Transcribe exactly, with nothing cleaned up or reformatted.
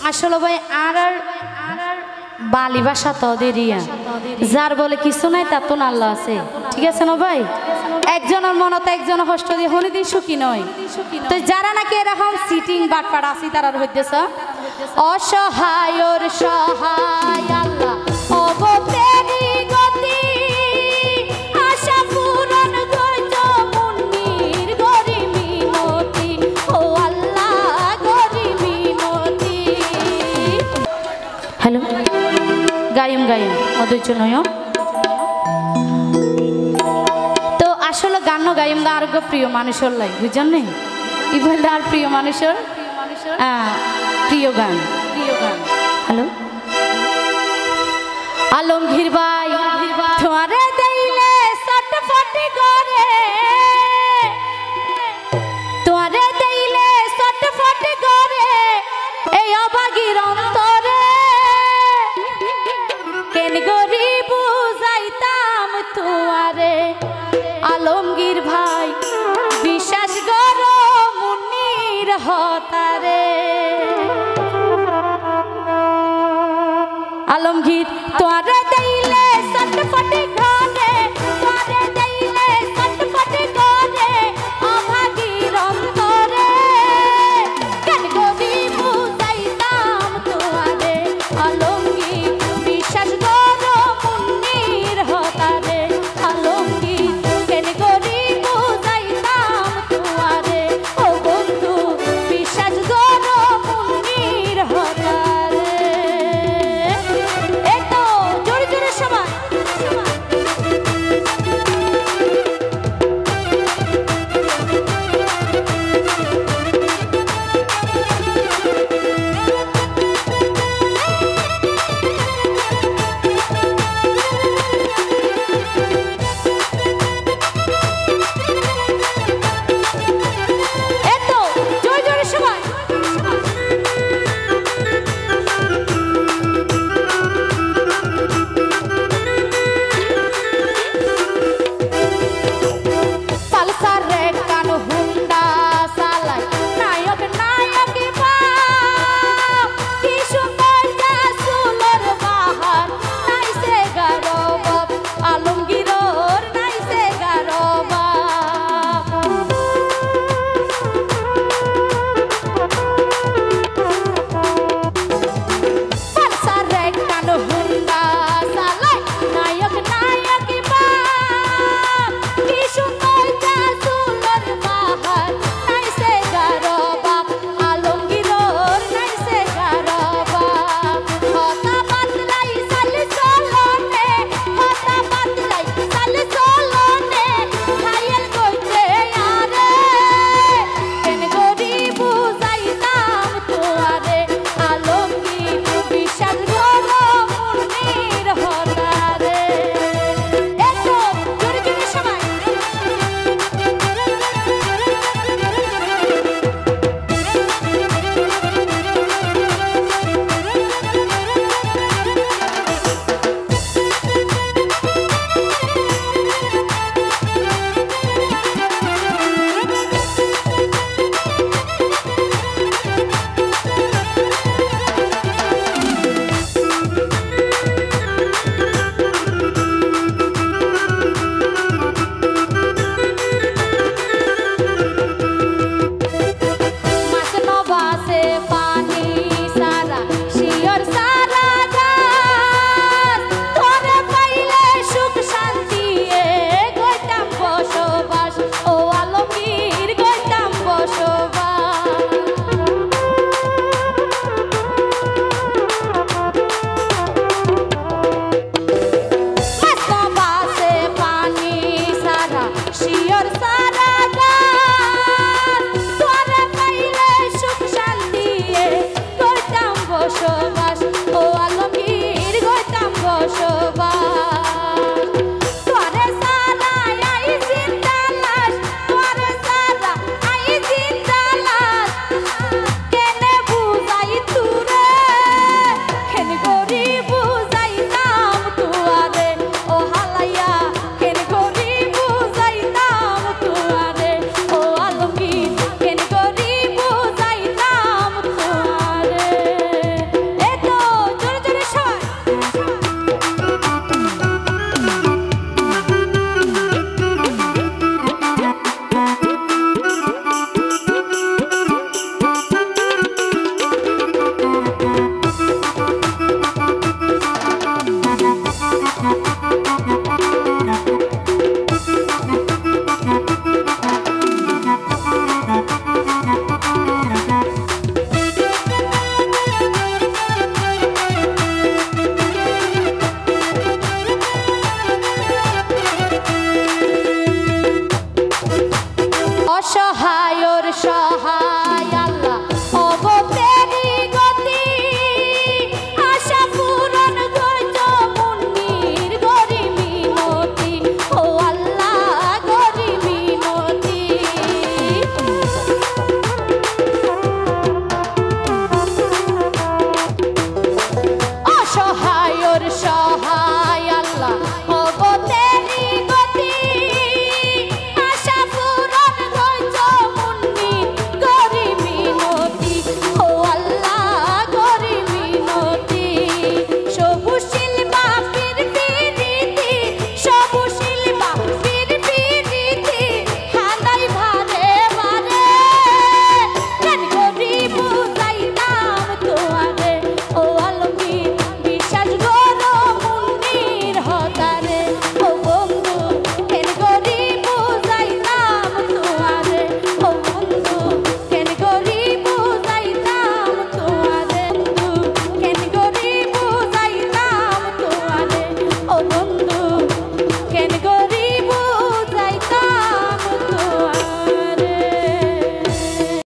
আসলে ভাই আর আর বালি ভাষা তোদের ইয়া যার বলে কিছু নাই তা তো আল্লাহ আছে ঠিক আছে না ভাই একজনের মনত একজন কষ্ট দিয়ে হনিদিন সুখী নয় তো যারা নাকি এরকম সিটিং বাটপাট আসি তারা হইতেছ অসহায়র সহায় আল্লাহ অবতেরি গতি আশা পূরণ গজ মুন্নির গরি মিনতি ও আল্লাহ গরি মিনতি হ্যালো গায়ম গায়ম অধৈর্য নয় তো আসলে গান গায়ম দা আরোগ্য প্রিয় মানুষের লাই বুঝছেন নেই ই বললে আর প্রিয় মানুষের প্রিয় গান প্রিয় গান হ্যালো আলমগীর ভাই তোমারে দেইলে সটফটি করে তোমারে দেইলে সটফটি করে এই অবাগীর অন্ত